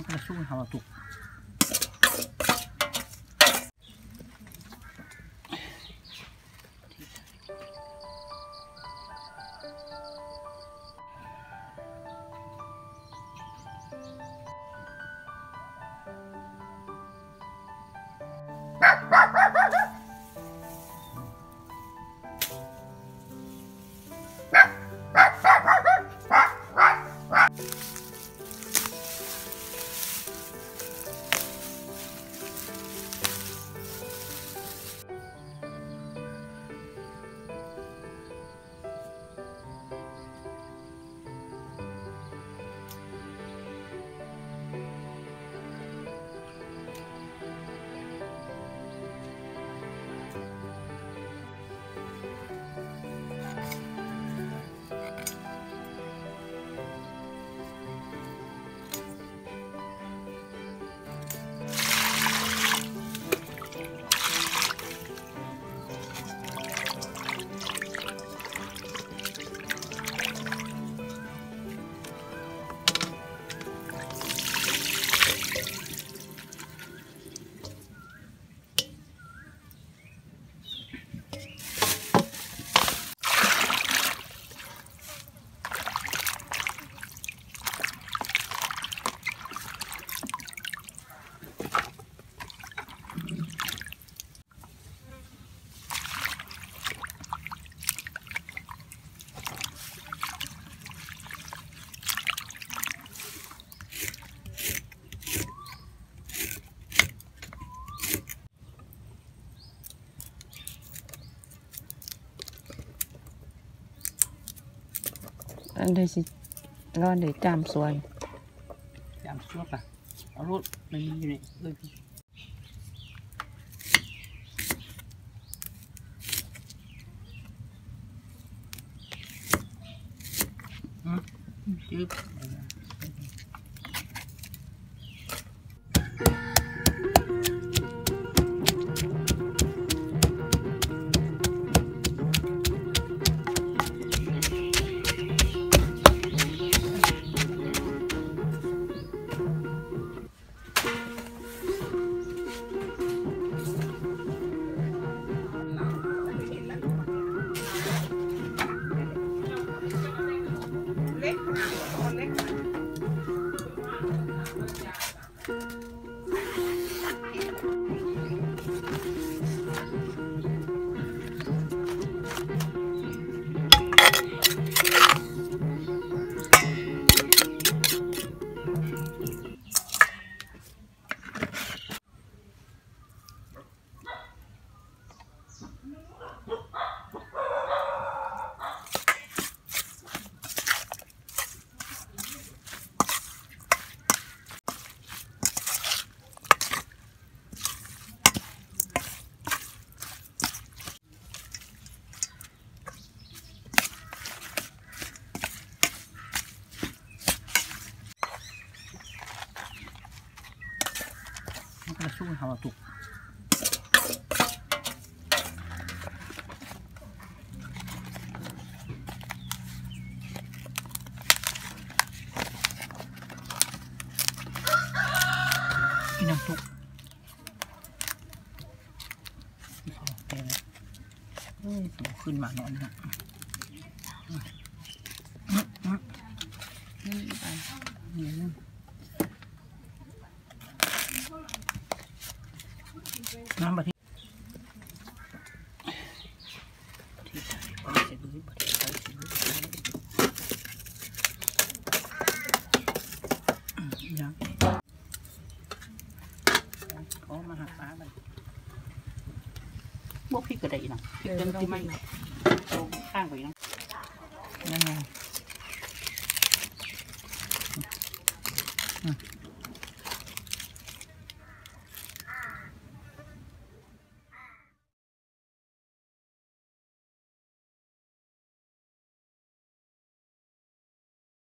กระสู้เขาตุกอันเดียวสิร้อนเดี๋ยวจามส่วนจามส่วนป่ะเอารถมันมีอยู่นี่จืดกระสู้เขาตุกกินน้ำตุกขึ้นมาหน่อยนะนี่นึงน้ำบะที่ที่ใส่ก็จะดูบะที่ใส่สีเหลืองยังเขามาหักปลาไปบวกพริกกระไดนะพริกเดิมที่ไม่ข้างไปนะยังไง